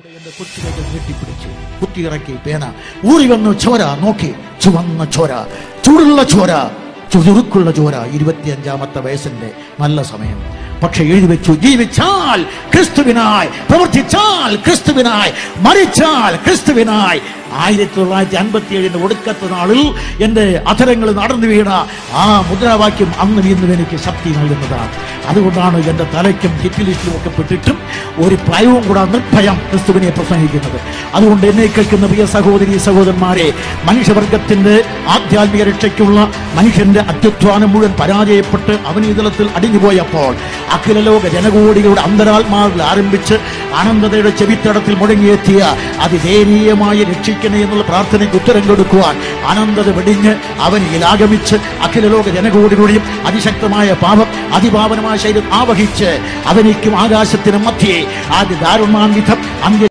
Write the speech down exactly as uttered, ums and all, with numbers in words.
എന്റെ കൊച്ചിലേക്ക് കെട്ടിപ്പിടിച്ചു കുത്തിയിറക്കി പേന ഊറി വന്നു ചോര നോക്കി ചുവന്ന ചോര ചൂടുള്ള ചോര ചുരുക്കുള്ള ചോര ഇരുപത്തിയഞ്ചാമത്തെ വയസ്സിന്റെ നല്ല സമയം പക്ഷെ എഴുതി വെച്ചു ജീവിച്ചാൽ ക്രിസ്തുവിനായി പ്രവർത്തിച്ചാൽ ക്രിസ്തുവിനായി മരിച്ചാൽ ക്രിസ്തുവിനായി ആയിരത്തി തൊള്ളായിരത്തി അൻപത്തി ഏഴിന്റെ ഒടുക്കത്തെ നാളിൽ എന്റെ അധരങ്ങൾ നടന്നു വീണ ആ മുദ്രാവാക്യം അന്ന് വീണ്ടും എനിക്ക് ശക്തി നൽകുന്നതാണ്. അതുകൊണ്ടാണ് എന്റെ തലയ്ക്കും ഹിറ്റ് ലിസ്റ്റിലും ഒക്കെ പെട്ടിട്ടും ഒരു പ്രായവും കൂടാ നിർഭയം ക്രിസ്തുവിനെ പ്രസംഗിക്കുന്നത്. അതുകൊണ്ട് എന്നെ കേൾക്കുന്ന പ്രിയ സഹോദരി സഹോദരന്മാരെ, മനുഷ്യവർഗത്തിന്റെ ആധ്യാത്മിക രക്ഷയ്ക്കുള്ള മനുഷ്യന്റെ അത്യുത്ഥാനം മുഴുവൻ പരാജയപ്പെട്ട് അവനീതലത്തിൽ അടിഞ്ഞുപോയപ്പോൾ അഖില ലോക ജനകോടികളുടെ അന്തരാത്മാവിൽ ആരംഭിച്ച് അനന്തതയുടെ ചെവിത്തടത്തിൽ മുഴങ്ങിയെത്തിയ അതിദയനീയമായ രക്ഷിക്കണേ എന്നുള്ള പ്രാർത്ഥനയ്ക്ക് ഉത്തരം കൊടുക്കുവാൻ അനന്തത വെടിഞ്ഞ് അവനിൽ ആഗമിച്ച് അഖില ലോക ജനകോടികളുടെയും അതിശക്തമായ പാപം അതിപാവനമായ ശരീരം ആവഹിച്ച് അവനിക്കും ആകാശത്തിനും മധ്യേ ആദ്യ ദാരുണാന്വിധം അന്ത്യ